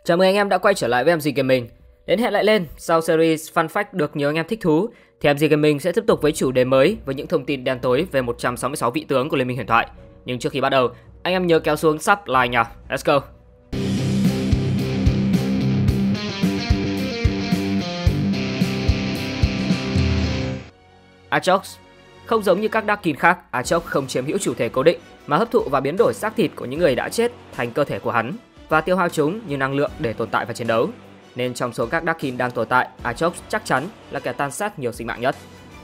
Chào mừng anh em đã quay trở lại với MG Gaming. Đến hẹn lại lên, sau series Fun Fact được nhiều anh em thích thú, thì MG Gaming sẽ tiếp tục với chủ đề mới với những thông tin đen tối về 166 vị tướng của Liên minh huyền thoại. Nhưng trước khi bắt đầu, anh em nhớ kéo xuống sub like nha. Let's go! Aatrox. Không giống như các Darkin khác, Aatrox không chiếm hữu chủ thể cố định mà hấp thụ và biến đổi xác thịt của những người đã chết thành cơ thể của hắn và tiêu hao chúng như năng lượng để tồn tại và chiến đấu. Nên trong số các Darkin đang tồn tại, Aatrox chắc chắn là kẻ tàn sát nhiều sinh mạng nhất.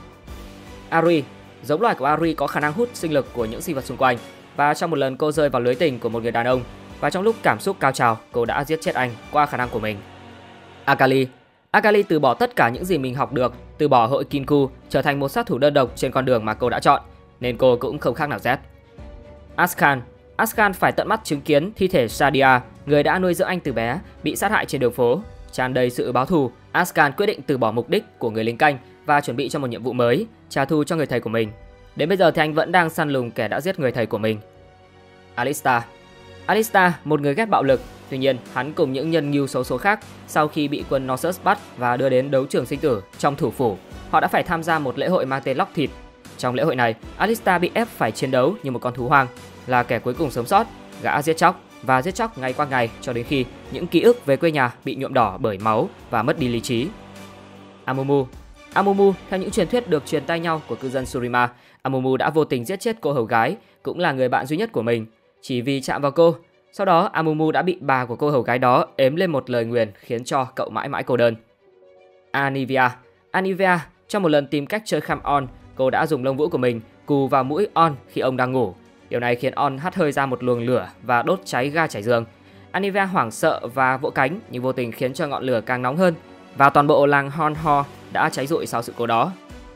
Ahri. Giống loài của Ahri có khả năng hút sinh lực của những sinh vật xung quanh, và trong một lần cô rơi vào lưới tình của một người đàn ông, và trong lúc cảm xúc cao trào, cô đã giết chết anh qua khả năng của mình. Akali. Akali từ bỏ tất cả những gì mình học được, từ bỏ hội Kinku, trở thành một sát thủ đơn độc trên con đường mà cô đã chọn, nên cô cũng không khác nào Z. Ascan. Ascan phải tận mắt chứng kiến thi thể Sadia, người đã nuôi dưỡng anh từ bé, bị sát hại trên đường phố. Tràn đầy sự báo thù, Ascan quyết định từ bỏ mục đích của người lính canh và chuẩn bị cho một nhiệm vụ mới, trả thù cho người thầy của mình. Đến bây giờ thì anh vẫn đang săn lùng kẻ đã giết người thầy của mình. Alistar. Alistar, một người ghét bạo lực, tuy nhiên hắn cùng những nhân mưu xấu số khác, sau khi bị quân Norsus bắt và đưa đến đấu trường sinh tử trong thủ phủ, họ đã phải tham gia một lễ hội mang tên Lóc Thịt. Trong lễ hội này, Alistar bị ép phải chiến đấu như một con thú hoang, là kẻ cuối cùng sống sót. Gã giết chóc ngày qua ngày cho đến khi những ký ức về quê nhà bị nhuộm đỏ bởi máu và mất đi lý trí. Amumu. Amumu, theo những truyền thuyết được truyền tai nhau của cư dân Shurima, Amumu đã vô tình giết chết cô hầu gái, cũng là người bạn duy nhất của mình, chỉ vì chạm vào cô. Sau đó, Amumu đã bị bà của cô hầu gái đó ếm lên một lời nguyền khiến cho cậu mãi mãi cô đơn. Anivia. Anivia, trong một lần tìm cách chơi khăm On, cô đã dùng lông vũ của mình cù vào mũi On khi ông đang ngủ. Điều này khiến On hắt hơi ra một luồng lửa và đốt cháy ga trải giường. Anivia hoảng sợ và vỗ cánh, nhưng vô tình khiến cho ngọn lửa càng nóng hơn, và toàn bộ làng Honho đã cháy rụi sau sự cố đó.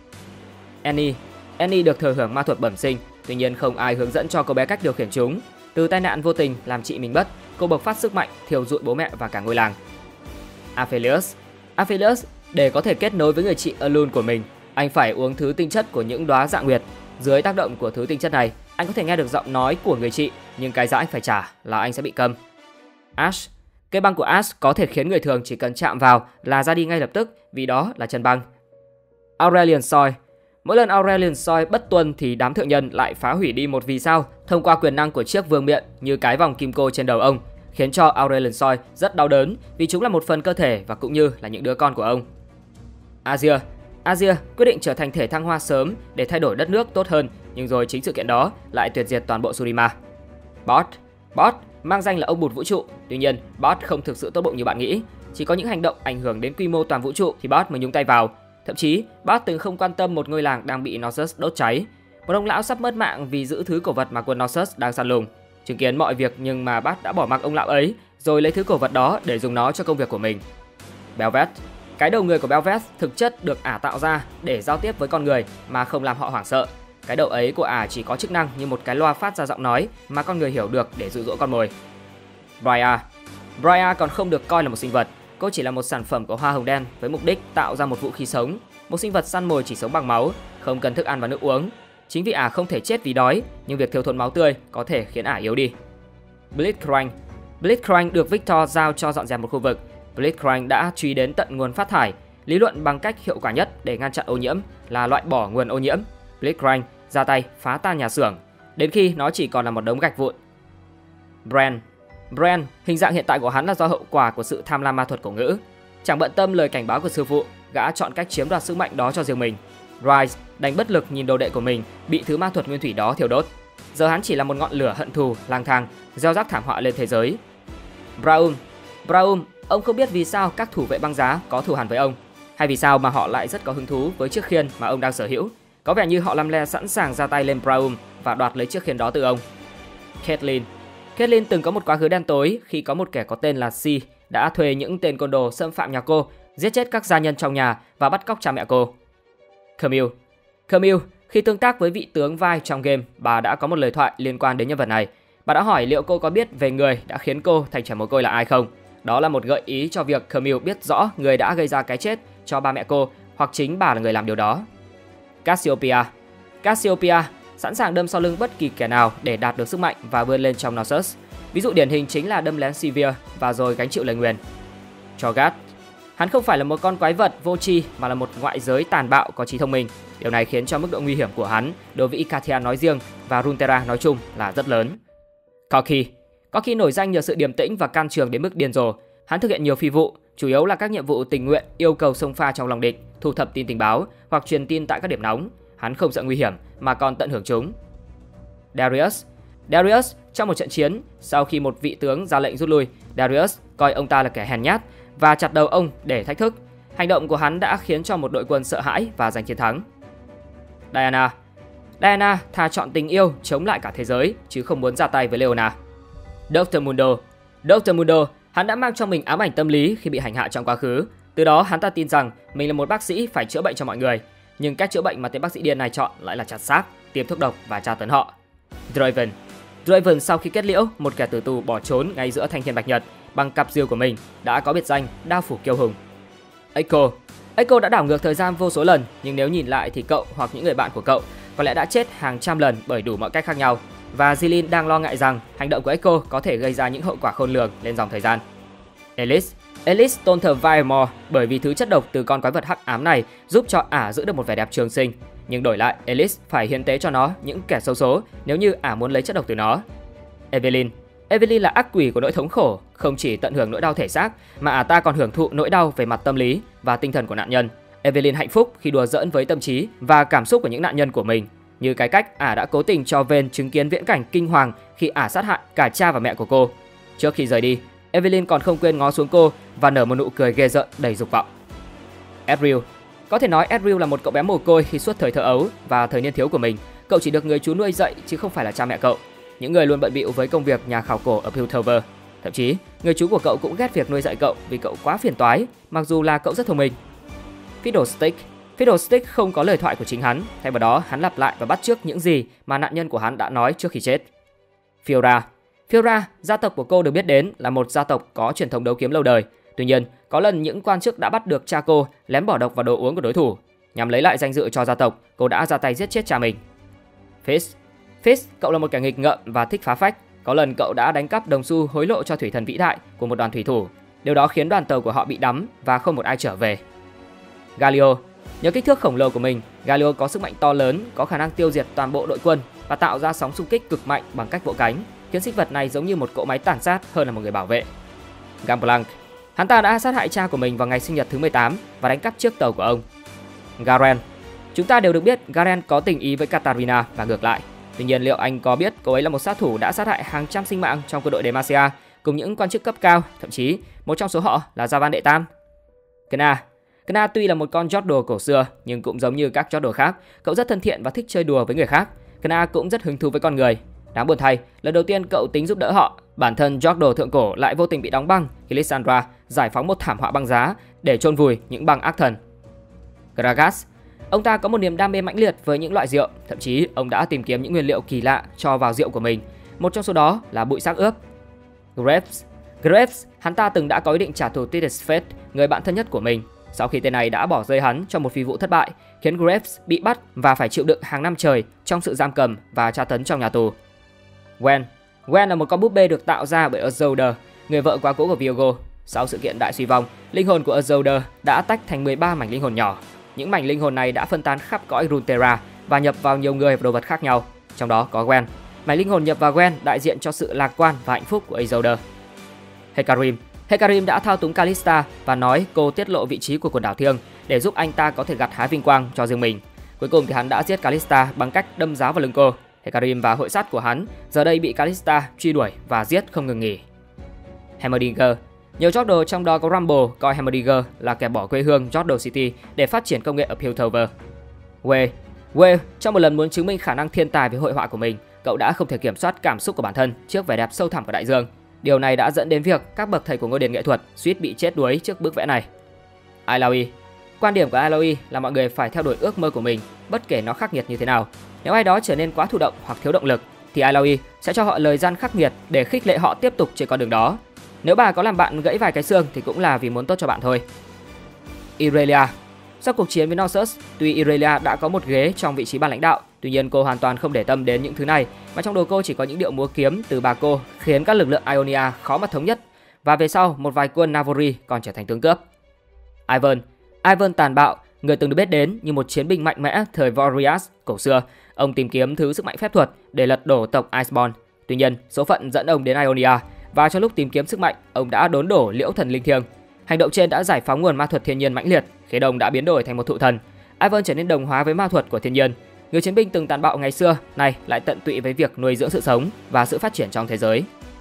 Annie. Annie được thừa hưởng ma thuật bẩm sinh, tuy nhiên không ai hướng dẫn cho cô bé cách điều khiển chúng. Từ tai nạn vô tình làm chị mình mất, cô bộc phát sức mạnh thiêu rụi bố mẹ và cả ngôi làng. Aphelios. Aphelios, để có thể kết nối với người chị Elune của mình, anh phải uống thứ tinh chất của những đóa dạ nguyệt. Dưới tác động của thứ tinh chất này, anh có thể nghe được giọng nói của người chị, nhưng cái giá anh phải trả là anh sẽ bị câm. Ash. Cây băng của Ash có thể khiến người thường chỉ cần chạm vào là ra đi ngay lập tức, vì đó là chân băng. Aurelian Soi. Mỗi lần Aurelian Soi bất tuân thì đám thượng nhân lại phá hủy đi một vì sao thông qua quyền năng của chiếc vương miện như cái vòng kim cô trên đầu ông, khiến cho Aurelian Soi rất đau đớn vì chúng là một phần cơ thể và cũng như là những đứa con của ông. Azir. Azir quyết định trở thành thể thăng hoa sớm để thay đổi đất nước tốt hơn, nhưng rồi chính sự kiện đó lại tuyệt diệt toàn bộ Shurima. Bot mang danh là ông bụt vũ trụ, tuy nhiên Bot không thực sự tốt bụng như bạn nghĩ. Chỉ có những hành động ảnh hưởng đến quy mô toàn vũ trụ thì Bot mới nhúng tay vào. Thậm chí, Bot từng không quan tâm một ngôi làng đang bị Norsus đốt cháy. Một ông lão sắp mất mạng vì giữ thứ cổ vật mà quân Norsus đang săn lùng. Chứng kiến mọi việc nhưng mà Bot đã bỏ mặc ông lão ấy, rồi lấy thứ cổ vật đó để dùng nó cho công việc của mình. Bel'Veth. Cái đầu người của Bel'Veth thực chất được ả tạo ra để giao tiếp với con người mà không làm họ hoảng sợ. Cái đầu ấy của ả chỉ có chức năng như một cái loa phát ra giọng nói mà con người hiểu được để dụ dỗ con mồi. Briar. Briar còn không được coi là một sinh vật, cô chỉ là một sản phẩm của hoa hồng đen với mục đích tạo ra một vũ khí sống. Một sinh vật săn mồi chỉ sống bằng máu, không cần thức ăn và nước uống. Chính vì ả không thể chết vì đói, nhưng việc thiếu thốn máu tươi có thể khiến ả yếu đi. Blitzcrank. Blitzcrank được Victor giao cho dọn dẹp một khu vực. Blitzcrank đã truy đến tận nguồn phát thải, lý luận bằng cách hiệu quả nhất để ngăn chặn ô nhiễm là loại bỏ nguồn ô nhiễm. Blitzcrank ra tay phá tan nhà xưởng, đến khi nó chỉ còn là một đống gạch vụn. Bran, hình dạng hiện tại của hắn là do hậu quả của sự tham lam ma thuật cổ ngữ. Chẳng bận tâm lời cảnh báo của sư phụ, gã chọn cách chiếm đoạt sức mạnh đó cho riêng mình. Rise đánh bất lực nhìn đồ đệ của mình bị thứ ma thuật nguyên thủy đó thiêu đốt. Giờ hắn chỉ là một ngọn lửa hận thù lang thang, gieo rắc thảm họa lên thế giới. Braum, ông không biết vì sao các thủ vệ băng giá có thù hằn với ông, hay vì sao mà họ lại rất có hứng thú với chiếc khiên mà ông đang sở hữu. Có vẻ như họ lăm le sẵn sàng ra tay lên Braum và đoạt lấy chiếc khiên đó từ ông. Caitlyn từng có một quá khứ đen tối khi có một kẻ có tên là Si đã thuê những tên côn đồ xâm phạm nhà cô, giết chết các gia nhân trong nhà và bắt cóc cha mẹ cô. Camille, khi tương tác với vị tướng vai trong game, bà đã có một lời thoại liên quan đến nhân vật này. Bà đã hỏi liệu cô có biết về người đã khiến cô thành trẻ mồ côi là ai không. Đó là một gợi ý cho việc Camille biết rõ người đã gây ra cái chết cho ba mẹ cô, hoặc chính bà là người làm điều đó. Cassiopeia sẵn sàng đâm sau lưng bất kỳ kẻ nào để đạt được sức mạnh và vươn lên trong Norsus. Ví dụ điển hình chính là đâm lén Sivir và rồi gánh chịu lời nguyền. Cho'Gath, hắn không phải là một con quái vật vô tri mà là một ngoại giới tàn bạo có trí thông minh. Điều này khiến cho mức độ nguy hiểm của hắn đối với Ikathia nói riêng và Runeterra nói chung là rất lớn. Corki nổi danh nhờ sự điềm tĩnh và can trường đến mức điên rồ. Hắn thực hiện nhiều phi vụ, chủ yếu là các nhiệm vụ tình nguyện yêu cầu xông pha trong lòng địch, thu thập tin tình báo hoặc truyền tin tại các điểm nóng. Hắn không sợ nguy hiểm mà còn tận hưởng chúng. Darius trong một trận chiến, sau khi một vị tướng ra lệnh rút lui, Darius coi ông ta là kẻ hèn nhát và chặt đầu ông để thách thức. Hành động của hắn đã khiến cho một đội quân sợ hãi và giành chiến thắng. Diana thà chọn tình yêu chống lại cả thế giới chứ không muốn ra tay với Leona. Dr. Mundo, hắn đã mang trong mình ám ảnh tâm lý khi bị hành hạ trong quá khứ. Từ đó hắn ta tin rằng mình là một bác sĩ phải chữa bệnh cho mọi người, nhưng cách chữa bệnh mà tên bác sĩ điên này chọn lại là chặt xác, tiêm thuốc độc và tra tấn họ. Draven sau khi kết liễu, một kẻ tử tù bỏ trốn ngay giữa thanh thiên bạch nhật bằng cặp diều của mình, đã có biệt danh Đao phủ kiêu hùng. Echo đã đảo ngược thời gian vô số lần, nhưng nếu nhìn lại thì cậu hoặc những người bạn của cậu có lẽ đã chết hàng trăm lần bởi đủ mọi cách khác nhau. Và Zilin đang lo ngại rằng hành động của Echo có thể gây ra những hậu quả khôn lường lên dòng thời gian. Elise tôn thờ Vaemor bởi vì thứ chất độc từ con quái vật hắc ám này giúp cho ả giữ được một vẻ đẹp trường sinh, nhưng đổi lại Elise phải hiến tế cho nó những kẻ xấu số nếu như ả muốn lấy chất độc từ nó. Evelyn là ác quỷ của nỗi thống khổ, không chỉ tận hưởng nỗi đau thể xác mà ả ta còn hưởng thụ nỗi đau về mặt tâm lý và tinh thần của nạn nhân. Evelyn hạnh phúc khi đùa giỡn với tâm trí và cảm xúc của những nạn nhân của mình, như cái cách ả đã cố tình cho Vayne chứng kiến viễn cảnh kinh hoàng khi ả sát hại cả cha và mẹ của cô. Trước khi rời đi, Evelyn còn không quên ngó xuống cô và nở một nụ cười ghê rợn đầy dục vọng. Ezreal, có thể nói Ezreal là một cậu bé mồ côi khi suốt thời thơ ấu và thời niên thiếu của mình. Cậu chỉ được người chú nuôi dạy chứ không phải là cha mẹ cậu. Những người luôn bận bịu với công việc nhà khảo cổ ở Piltover. Thậm chí, người chú của cậu cũng ghét việc nuôi dạy cậu vì cậu quá phiền toái, mặc dù là cậu rất thông minh. Fiddlestick không có lời thoại của chính hắn, thay vào đó hắn lặp lại và bắt chước những gì mà nạn nhân của hắn đã nói trước khi chết. Fiora, gia tộc của cô được biết đến là một gia tộc có truyền thống đấu kiếm lâu đời. Tuy nhiên, có lần những quan chức đã bắt được cha cô lén bỏ độc vào đồ uống của đối thủ. Nhằm lấy lại danh dự cho gia tộc, cô đã ra tay giết chết cha mình. Fizz, cậu là một kẻ nghịch ngợm và thích phá phách. Có lần cậu đã đánh cắp đồng xu hối lộ cho thủy thần vĩ đại của một đoàn thủy thủ. Điều đó khiến đoàn tàu của họ bị đắm và không một ai trở về. Galio, nhờ kích thước khổng lồ của mình, Galio có sức mạnh to lớn, có khả năng tiêu diệt toàn bộ đội quân và tạo ra sóng xung kích cực mạnh bằng cách vỗ cánh, khiến sinh vật này giống như một cỗ máy tàn sát hơn là một người bảo vệ. Gangplank, hắn ta đã sát hại cha của mình vào ngày sinh nhật thứ 18 và đánh cắp chiếc tàu của ông. Garen, chúng ta đều được biết Garen có tình ý với Katarina và ngược lại. Tuy nhiên, liệu anh có biết cô ấy là một sát thủ đã sát hại hàng trăm sinh mạng trong quân đội Demacia cùng những quan chức cấp cao, thậm chí một trong số họ là Javan đệ tam. Kna tuy là một con Jordal cổ xưa nhưng cũng giống như các Jordal khác, cậu rất thân thiện và thích chơi đùa với người khác. Kna cũng rất hứng thú với con người. Đáng buồn thay, lần đầu tiên cậu tính giúp đỡ họ, bản thân Jordal thượng cổ lại vô tình bị đóng băng khi Lysandra giải phóng một thảm họa băng giá để chôn vùi những băng ác thần. Gragas, ông ta có một niềm đam mê mãnh liệt với những loại rượu, thậm chí ông đã tìm kiếm những nguyên liệu kỳ lạ cho vào rượu của mình. Một trong số đó là bụi xác ướp. Graves, hắn ta từng đã có ý định trả thù Titus Fate, người bạn thân nhất của mình. Sau khi tên này đã bỏ rơi hắn trong một phi vụ thất bại, khiến Graves bị bắt và phải chịu đựng hàng năm trời trong sự giam cầm và tra tấn trong nhà tù. Gwen là một con búp bê được tạo ra bởi Azoude, người vợ quá cố của Viego. Sau sự kiện đại suy vong, linh hồn của Azoude đã tách thành 13 mảnh linh hồn nhỏ. Những mảnh linh hồn này đã phân tán khắp cõi Runeterra và nhập vào nhiều người và đồ vật khác nhau, trong đó có Gwen. Mảnh linh hồn nhập vào Gwen đại diện cho sự lạc quan và hạnh phúc của Azoude. Hecarim đã thao túng Kalista và nói cô tiết lộ vị trí của quần đảo Thiêng để giúp anh ta có thể gặt hái vinh quang cho riêng mình. Cuối cùng thì hắn đã giết Kalista bằng cách đâm giáo vào lưng cô. Hecarim và hội sát của hắn giờ đây bị Kalista truy đuổi và giết không ngừng nghỉ. Heimerdinger, nhiều Jordal trong đó có Rumble coi Heimerdinger là kẻ bỏ quê hương Jordal City để phát triển công nghệ ở Piltover. Way, trong một lần muốn chứng minh khả năng thiên tài với hội họa của mình, cậu đã không thể kiểm soát cảm xúc của bản thân trước vẻ đẹp sâu thẳm của đại dương. Điều này đã dẫn đến việc các bậc thầy của ngôi đền nghệ thuật suýt bị chết đuối trước bức vẽ này. Illaoi, quan điểm của Illaoi là mọi người phải theo đuổi ước mơ của mình, bất kể nó khắc nghiệt như thế nào. Nếu ai đó trở nên quá thụ động hoặc thiếu động lực, thì Illaoi sẽ cho họ lời gian khắc nghiệt để khích lệ họ tiếp tục trên con đường đó. Nếu bà có làm bạn gãy vài cái xương thì cũng là vì muốn tốt cho bạn thôi. Irelia, sau cuộc chiến với Noxus, tuy Irelia đã có một ghế trong vị trí ban lãnh đạo, tuy Tuy nhiên cô hoàn toàn không để tâm đến những thứ này, mà trong đầu cô chỉ có những điệu múa kiếm từ bà cô khiến các lực lượng Ionia khó mà thống nhất, và về sau một vài quân Navori còn trở thành tướng cướp. Ivan tàn bạo, người từng được biết đến như một chiến binh mạnh mẽ thời Warriors cổ xưa. Ông tìm kiếm thứ sức mạnh phép thuật để lật đổ tộc Iceborne. Tuy nhiên, số phận dẫn ông đến Ionia, và trong lúc tìm kiếm sức mạnh, ông đã đốn đổ liễu thần linh thiêng. Hành động trên đã giải phóng nguồn ma thuật thiên nhiên mãnh liệt, khiến ông đã biến đổi thành một thụ thần. Ivan trở nên đồng hóa với ma thuật của thiên nhiên. Người chiến binh từng tàn bạo ngày xưa này lại tận tụy với việc nuôi dưỡng sự sống và sự phát triển trong thế giới.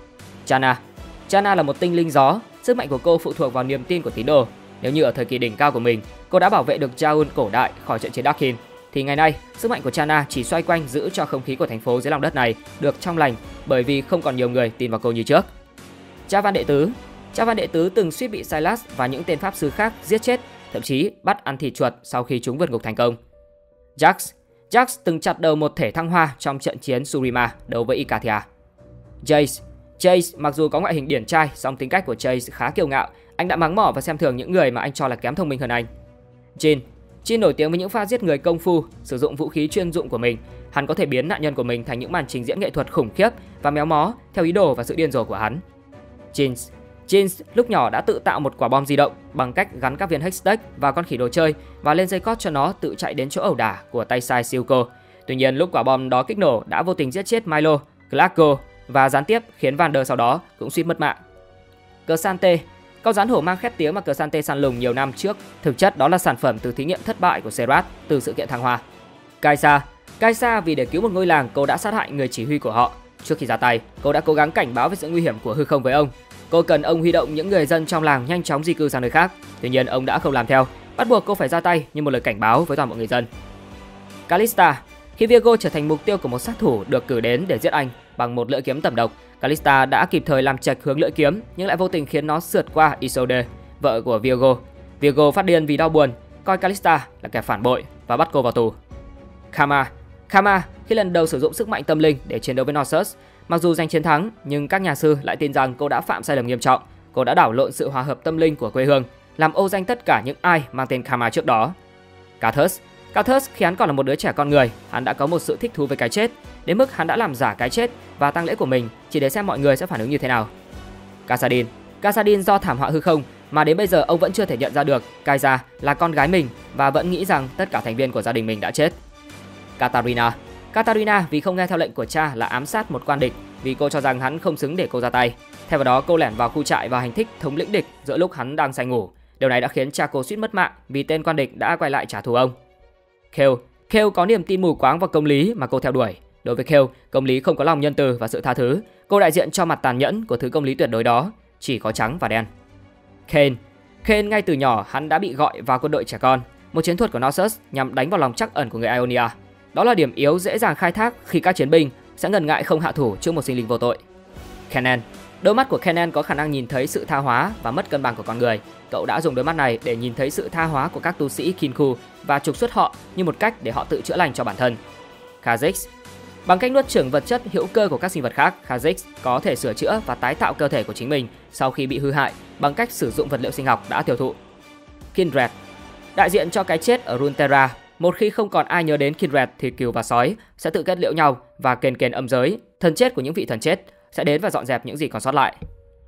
Channa là một tinh linh gió. Sức mạnh của cô phụ thuộc vào niềm tin của tín đồ. Nếu như ở thời kỳ đỉnh cao của mình, cô đã bảo vệ được Jaun cổ đại khỏi trận chiến Darkin, thì ngày nay sức mạnh của Channa chỉ xoay quanh giữ cho không khí của thành phố dưới lòng đất này được trong lành, bởi vì không còn nhiều người tin vào cô như trước. Javan đệ tứ từng suýt bị Silas và những tên pháp sư khác giết chết, thậm chí bắt ăn thịt chuột sau khi chúng vượt ngục thành công. Jax từng chặt đầu một thể thăng hoa trong trận chiến Surima đấu với Ikathia. Chase mặc dù có ngoại hình điển trai, song tính cách của Chase khá kiêu ngạo. Anh đã mắng mỏ và xem thường những người mà anh cho là kém thông minh hơn anh. Jin nổi tiếng với những pha giết người công phu, sử dụng vũ khí chuyên dụng của mình. Hắn có thể biến nạn nhân của mình thành những màn trình diễn nghệ thuật khủng khiếp và méo mó theo ý đồ và sự điên rồ của hắn. Jin lúc nhỏ đã tự tạo một quả bom di động bằng cách gắn các viên Hextech vào con khỉ đồ chơi và lên dây cót cho nó tự chạy đến chỗ ẩu đả của tay sai Silco. Tuy nhiên, lúc quả bom đó kích nổ đã vô tình giết chết Milo, Clarko và gián tiếp khiến Vander sau đó cũng suýt mất mạng. Kersante, con rắn hổ mang khét tiếng mà Kersante săn lùng nhiều năm trước, thực chất đó là sản phẩm từ thí nghiệm thất bại của Serat từ sự kiện thăng hoa. Kaisa vì để cứu một ngôi làng, cô đã sát hại người chỉ huy của họ. Trước khi ra tay, cô đã cố gắng cảnh báo về sự nguy hiểm của hư không với ông. Cô cần ông huy động những người dân trong làng nhanh chóng di cư sang nơi khác. Tuy nhiên, ông đã không làm theo, bắt buộc cô phải ra tay như một lời cảnh báo với toàn bộ người dân. Callista, khi Viego trở thành mục tiêu của một sát thủ được cử đến để giết anh bằng một lưỡi kiếm tẩm độc, Callista đã kịp thời làm chệch hướng lưỡi kiếm nhưng lại vô tình khiến nó sượt qua Isolde, vợ của Viego. Viego phát điên vì đau buồn, coi Callista là kẻ phản bội và bắt cô vào tù. Kama khi lần đầu sử dụng sức mạnh tâm linh để chiến đấu với Norsus, mặc dù giành chiến thắng nhưng các nhà sư lại tin rằng cô đã phạm sai lầm nghiêm trọng. Cô đã đảo lộn sự hòa hợp tâm linh của quê hương, làm ô danh tất cả những ai mang tên Kama trước đó. Kathus khi hắn còn là một đứa trẻ con người, hắn đã có một sự thích thú với cái chết, đến mức hắn đã làm giả cái chết và tang lễ của mình chỉ để xem mọi người sẽ phản ứng như thế nào. Kassadin do thảm họa hư không mà đến bây giờ ông vẫn chưa thể nhận ra được Kaisa là con gái mình và vẫn nghĩ rằng tất cả thành viên của gia đình mình đã chết. Katarina vì không nghe theo lệnh của cha là ám sát một quan địch vì cô cho rằng hắn không xứng để cô ra tay. Thay vào đó, cô lẻn vào khu trại và hành thích thống lĩnh địch giữa lúc hắn đang say ngủ. Điều này đã khiến cha cô suýt mất mạng vì tên quan địch đã quay lại trả thù ông. Kale có niềm tin mù quáng vào công lý mà cô theo đuổi. Đối với Kale, công lý không có lòng nhân từ và sự tha thứ. Cô đại diện cho mặt tàn nhẫn của thứ công lý tuyệt đối đó, chỉ có trắng và đen. Kane ngay từ nhỏ hắn đã bị gọi vào quân đội trẻ con, một chiến thuật của Norsus nhằm đánh vào lòng trắc ẩn của người Ionia. Đó là điểm yếu dễ dàng khai thác khi các chiến binh sẽ ngần ngại không hạ thủ trước một sinh linh vô tội. Kennen, đôi mắt của Kennen có khả năng nhìn thấy sự tha hóa và mất cân bằng của con người. Cậu đã dùng đôi mắt này để nhìn thấy sự tha hóa của các tu sĩ Kinku và trục xuất họ như một cách để họ tự chữa lành cho bản thân. Kha'Zix, bằng cách nuốt chửng vật chất hữu cơ của các sinh vật khác, Kha'Zix có thể sửa chữa và tái tạo cơ thể của chính mình sau khi bị hư hại bằng cách sử dụng vật liệu sinh học đã tiêu thụ. Kindred, đại diện cho cái chết ở Runeterra. Một khi không còn ai nhớ đến Kindred thì cừu và sói sẽ tự kết liễu nhau và kền âm giới, thần chết của những vị thần chết sẽ đến và dọn dẹp những gì còn sót lại.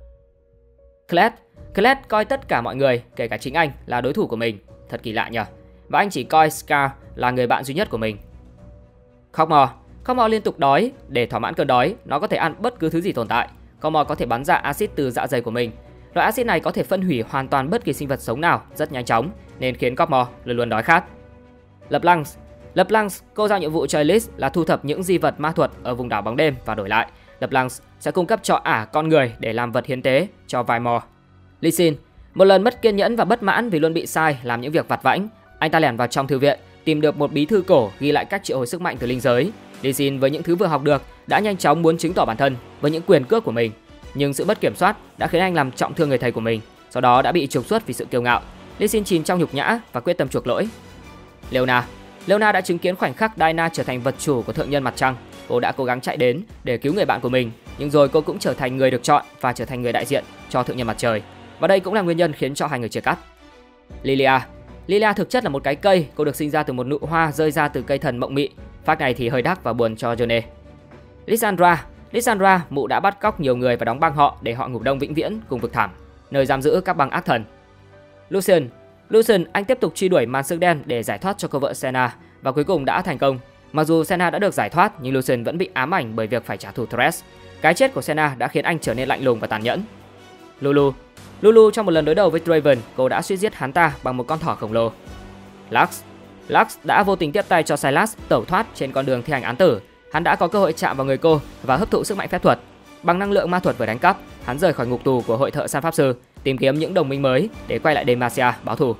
Kled coi tất cả mọi người, kể cả chính anh, là đối thủ của mình. Thật kỳ lạ nhỉ. Và anh chỉ coi Scar là người bạn duy nhất của mình. Cockmore liên tục đói. Để thỏa mãn cơn đói, nó có thể ăn bất cứ thứ gì tồn tại. Cockmore có thể bắn ra axit từ dạ dày của mình. Loại axit này có thể phân hủy hoàn toàn bất kỳ sinh vật sống nào rất nhanh chóng, nên khiến Cockmore luôn luôn đói khát. LeBlanc, cô giao nhiệm vụ cho Elise là thu thập những di vật ma thuật ở vùng đảo bóng đêm và đổi lại, LeBlanc sẽ cung cấp cho ả con người để làm vật hiến tế cho Vymore. Lee Sin, một lần mất kiên nhẫn và bất mãn vì luôn bị sai làm những việc vặt vãnh, anh ta lẻn vào trong thư viện, tìm được một bí thư cổ ghi lại cách triệu hồi sức mạnh từ linh giới. Lee Sin với những thứ vừa học được đã nhanh chóng muốn chứng tỏ bản thân với những quyền cước của mình, nhưng sự mất kiểm soát đã khiến anh làm trọng thương người thầy của mình, sau đó đã bị trục xuất vì sự kiêu ngạo. Lee Sin chìm trong nhục nhã và quyết tâm chuộc lỗi. Leona đã chứng kiến khoảnh khắc Diana trở thành vật chủ của thượng nhân mặt trăng. Cô đã cố gắng chạy đến để cứu người bạn của mình, nhưng rồi cô cũng trở thành người được chọn và trở thành người đại diện cho thượng nhân mặt trời. Và đây cũng là nguyên nhân khiến cho hai người chia cắt. Lilia thực chất là một cái cây, cô được sinh ra từ một nụ hoa rơi ra từ cây thần mộng mị. Phát này thì hơi đắt và buồn cho Johnny. Lysandra, mụ đã bắt cóc nhiều người và đóng băng họ để họ ngủ đông vĩnh viễn cùng vực thẳm, nơi giam giữ các băng ác thần. Lucian, anh tiếp tục truy đuổi màn xương đen để giải thoát cho cô vợ Senna và cuối cùng đã thành công. Mặc dù Senna đã được giải thoát nhưng Lucian vẫn bị ám ảnh bởi việc phải trả thù Thresh. Cái chết của Senna đã khiến anh trở nên lạnh lùng và tàn nhẫn. Lulu trong một lần đối đầu với Draven, cô đã suýt giết hắn ta bằng một con thỏ khổng lồ. Lux đã vô tình tiếp tay cho Sylas tẩu thoát trên con đường thi hành án tử. Hắn đã có cơ hội chạm vào người cô và hấp thụ sức mạnh phép thuật. Bằng năng lượng ma thuật vừa đánh cắp, hắn rời khỏi ngục tù của hội thợ săn pháp sư, tìm kiếm những đồng minh mới để quay lại Demacia báo thù.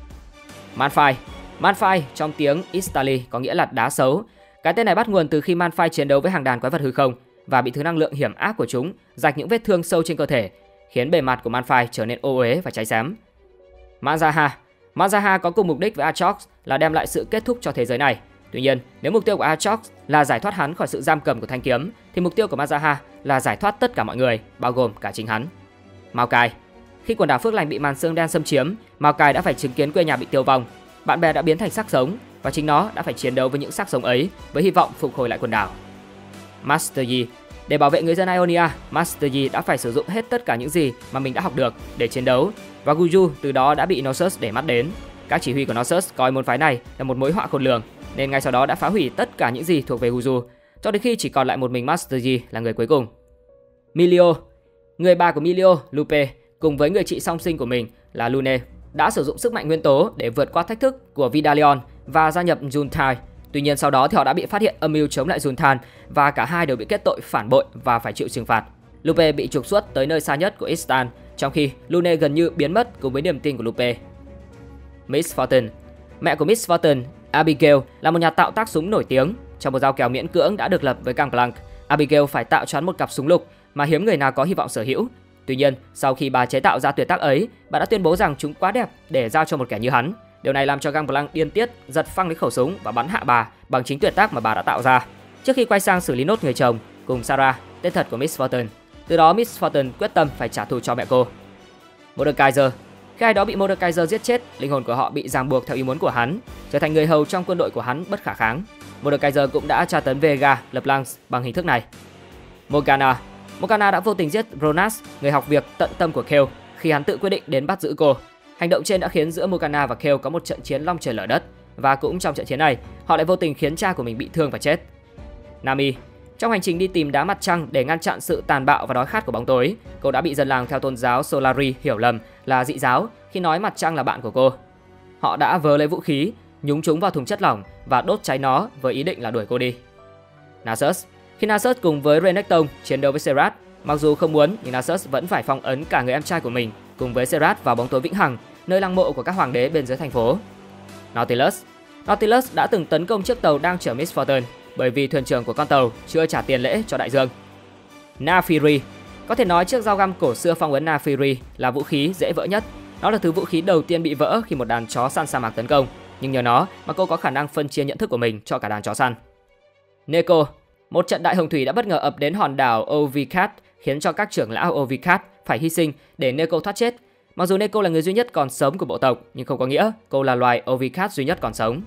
Malphite trong tiếng Istali có nghĩa là đá xấu. Cái tên này bắt nguồn từ khi Malphite chiến đấu với hàng đàn quái vật hư không và bị thứ năng lượng hiểm ác của chúng rạch những vết thương sâu trên cơ thể, khiến bề mặt của Malphite trở nên ô uế và cháy xém. Mazaha có cùng mục đích với Aatrox là đem lại sự kết thúc cho thế giới này. Tuy nhiên, nếu mục tiêu của Aatrox là giải thoát hắn khỏi sự giam cầm của thanh kiếm, thì mục tiêu của Mazaha là giải thoát tất cả mọi người, bao gồm cả chính hắn. Maokai. Khi quần đảo Phước Lành bị màn sương đen xâm chiếm, Maokai đã phải chứng kiến quê nhà bị tiêu vong. Bạn bè đã biến thành xác sống và chính nó đã phải chiến đấu với những xác sống ấy với hy vọng phục hồi lại quần đảo. Master Yi. Để bảo vệ người dân Ionia, Master Yi đã phải sử dụng hết tất cả những gì mà mình đã học được để chiến đấu, và Guju từ đó đã bị Knossos để mắt đến. Các chỉ huy của Knossos coi môn phái này là một mối họa khôn lường, nên ngay sau đó đã phá hủy tất cả những gì thuộc về Guju, cho đến khi chỉ còn lại một mình Master Yi là người cuối cùng. Milio. Người bà của Milio, Lupe, cùng với người chị song sinh của mình là Lune, đã sử dụng sức mạnh nguyên tố để vượt qua thách thức của Vidalion và gia nhập Juntai. Tuy nhiên sau đó thì họ đã bị phát hiện âm mưu chống lại Juntan và cả hai đều bị kết tội phản bội và phải chịu trừng phạt. Lupe bị trục xuất tới nơi xa nhất của Istan, trong khi Lune gần như biến mất cùng với niềm tin của Lupe. Miss Fortune. Mẹ của Miss Fortune, Abigail, là một nhà tạo tác súng nổi tiếng. Trong một giao kèo miễn cưỡng đã được lập với Gangplank, Abigail phải tạo cho hắn một cặp súng lục mà hiếm người nào có hy vọng sở hữu. Tuy nhiên, sau khi bà chế tạo ra tuyệt tác ấy, bà đã tuyên bố rằng chúng quá đẹp để giao cho một kẻ như hắn. Điều này làm cho Gangplank điên tiết, giật phăng lấy khẩu súng và bắn hạ bà bằng chính tuyệt tác mà bà đã tạo ra, trước khi quay sang xử lý nốt người chồng cùng Sarah, tên thật của Miss Fortune. Từ đó Miss Fortune quyết tâm phải trả thù cho mẹ cô. Mordekaiser. Khi ai đó bị Mordekaiser giết chết, linh hồn của họ bị ràng buộc theo ý muốn của hắn, trở thành người hầu trong quân đội của hắn bất khả kháng. Mordekaiser cũng đã tra tấn Vega Leblanc bằng hình thức này. Morgana đã vô tình giết Ronas, người học việc tận tâm của Kael, khi hắn tự quyết định đến bắt giữ cô. Hành động trên đã khiến giữa Morgana và Kael có một trận chiến long trời lở đất, và cũng trong trận chiến này, họ lại vô tình khiến cha của mình bị thương và chết. Nami. Trong hành trình đi tìm đá mặt trăng để ngăn chặn sự tàn bạo và đói khát của bóng tối, cô đã bị dân làng theo tôn giáo Solari hiểu lầm là dị giáo khi nói mặt trăng là bạn của cô. Họ đã vớ lấy vũ khí, nhúng chúng vào thùng chất lỏng và đốt cháy nó với ý định là đuổi cô đi. Nasus. Khi Nasus cùng với Renekton chiến đấu với Serat, mặc dù không muốn nhưng Nasus vẫn phải phong ấn cả người em trai của mình cùng với Serat vào bóng tối vĩnh hằng, nơi lăng mộ của các hoàng đế bên dưới thành phố. Nautilus đã từng tấn công chiếc tàu đang chở Miss Fortune bởi vì thuyền trưởng của con tàu chưa trả tiền lễ cho đại dương. Naafiri. Có thể nói chiếc dao găm cổ xưa phong ấn Naafiri là vũ khí dễ vỡ nhất. Nó là thứ vũ khí đầu tiên bị vỡ khi một đàn chó săn sa mạc tấn công, nhưng nhờ nó mà cô có khả năng phân chia nhận thức của mình cho cả đàn chó săn. Neko. Một trận đại hồng thủy đã bất ngờ ập đến hòn đảo Ovicat, khiến cho các trưởng lão Ovicat phải hy sinh để Neko thoát chết. Mặc dù Neko là người duy nhất còn sống của bộ tộc, nhưng không có nghĩa cô là loài Ovicat duy nhất còn sống.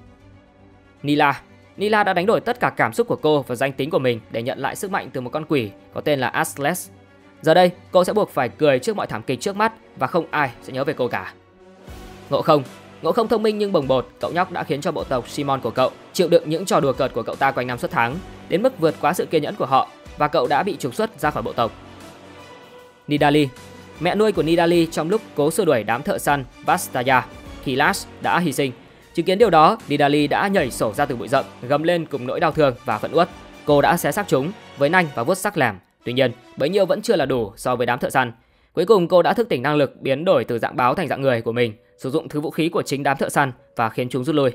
Nila đã đánh đổi tất cả cảm xúc của cô và danh tính của mình để nhận lại sức mạnh từ một con quỷ có tên là Asles. Giờ đây, cô sẽ buộc phải cười trước mọi thảm kịch trước mắt và không ai sẽ nhớ về cô cả. Ngộ không thông minh nhưng bồng bột, cậu nhóc đã khiến cho bộ tộc Simon của cậu chịu đựng những trò đùa cợt của cậu ta quanh năm suốt tháng, đến mức vượt quá sự kiên nhẫn của họ và cậu đã bị trục xuất ra khỏi bộ tộc. Nidalee. Mẹ nuôi của Nidalee trong lúc cố xua đuổi đám thợ săn Vastaya thì Lash đã hy sinh. Chứng kiến điều đó, Nidalee đã nhảy sổ ra từ bụi rậm, gầm lên cùng nỗi đau thương và phẫn uất. Cô đã xé xác chúng với nanh và vuốt sắc lẻm. Tuy nhiên, bấy nhiêu vẫn chưa là đủ so với đám thợ săn. Cuối cùng cô đã thức tỉnh năng lực biến đổi từ dạng báo thành dạng người của mình, sử dụng thứ vũ khí của chính đám thợ săn và khiến chúng rút lui.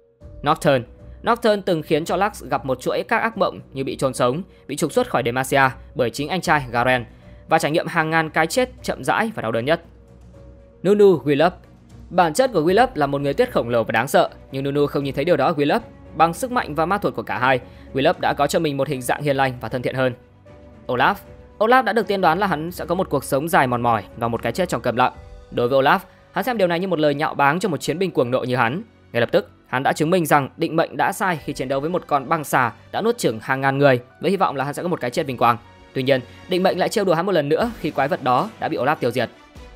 Nocturne từng khiến cho Lux gặp một chuỗi các ác mộng như bị chôn sống, bị trục xuất khỏi Demacia bởi chính anh trai Garen và trải nghiệm hàng ngàn cái chết chậm rãi và đau đớn nhất. Nunu Willop. Bản chất của Willop là một người tuyết khổng lồ và đáng sợ, nhưng Nunu không nhìn thấy điều đó ở Willop. Bằng sức mạnh và ma thuật của cả hai, Willop đã có cho mình một hình dạng hiền lành và thân thiện hơn. Olaf đã được tiên đoán là hắn sẽ có một cuộc sống dài mòn mỏi và một cái chết trong câm lặng. Đối với Olaf, hắn xem điều này như một lời nhạo báng cho một chiến binh cuồng nộ như hắn. Ngay lập tức, Hắn đã chứng minh rằng định mệnh đã sai khi chiến đấu với một con băng xà đã nuốt chửng hàng ngàn người với hy vọng là hắn sẽ có một cái chết vinh quang. Tuy nhiên, định mệnh lại trêu đùa hắn một lần nữa khi quái vật đó đã bị Olaf tiêu diệt.